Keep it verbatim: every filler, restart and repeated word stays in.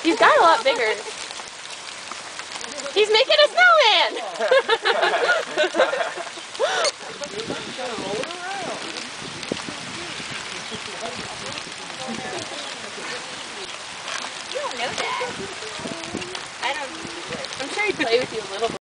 He's got a lot bigger. He's making a snowman! You don't know that. I don't. I'm sure he'd play with you a little bit.